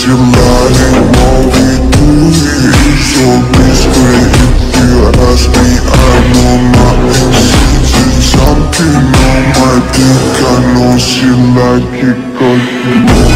you like what we do is so discreet. If you ask me, I know my intentions. Something on my dick, I know she like it 'cause you know